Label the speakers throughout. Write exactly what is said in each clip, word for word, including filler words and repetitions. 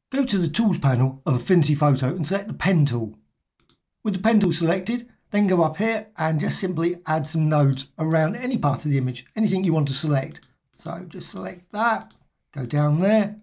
Speaker 1: Go to the Tools panel of Affinity Photo and select the Pen tool. With the Pen tool selected, then go up here and just simply add some nodes around any part of the image, anything you want to select. So just select that, go down there,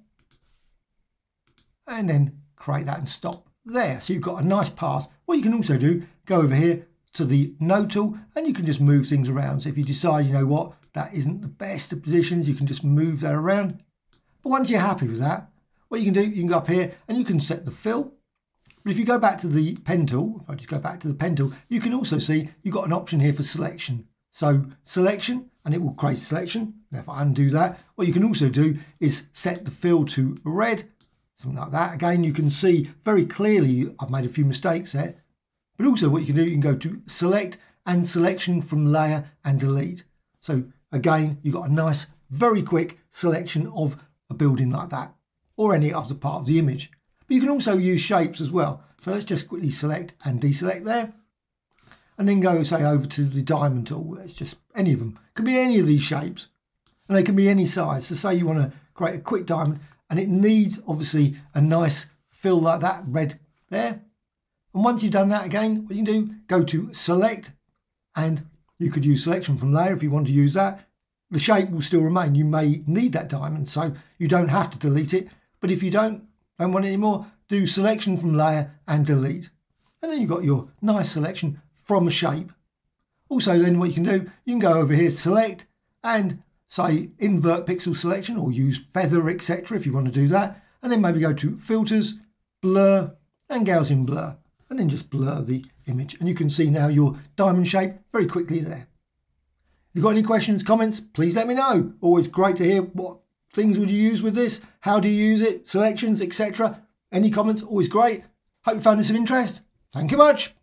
Speaker 1: and then create that and stop there. So you've got a nice path. What you can also do, go over here to the node tool and you can just move things around. So if you decide, you know what, that isn't the best of positions, you can just move that around. But once you're happy with that, what you can do, you can go up here and you can set the fill. But if you go back to the pen tool, if I just go back to the pen tool, you can also see you've got an option here for selection. So selection, and it will create selection. Now if I undo that, what you can also do is set the fill to red, something like that. Again, you can see very clearly I've made a few mistakes there. But also what you can do, you can go to select and selection from layer and delete. So again, you've got a nice, very quick selection of a building like that, or any other part of the image. But you can also use shapes as well. So let's just quickly select and deselect there. And then go, say, over to the diamond tool. It's just any of them. Could be any of these shapes. And they can be any size. So say you want to create a quick diamond and it needs, obviously, a nice fill like that, red there. And once you've done that again, what you can do, go to select, and you could use selection from layer if you want to use that. The shape will still remain. You may need that diamond, so you don't have to delete it. But if you don't, don't want it anymore, do selection from layer and delete. And then you've got your nice selection from a shape. Also then what you can do, you can go over here, select, and say invert pixel selection, or use feather, et cetera if you want to do that. And then maybe go to filters, blur, and Gaussian blur. And then just blur the image. And you can see now your diamond shape very quickly there. If you've got any questions, comments, please let me know. Always great to hear what things would you use with this, how do you use it, selections, et cetera. Any comments, always great. Hope you found this of interest. Thank you much.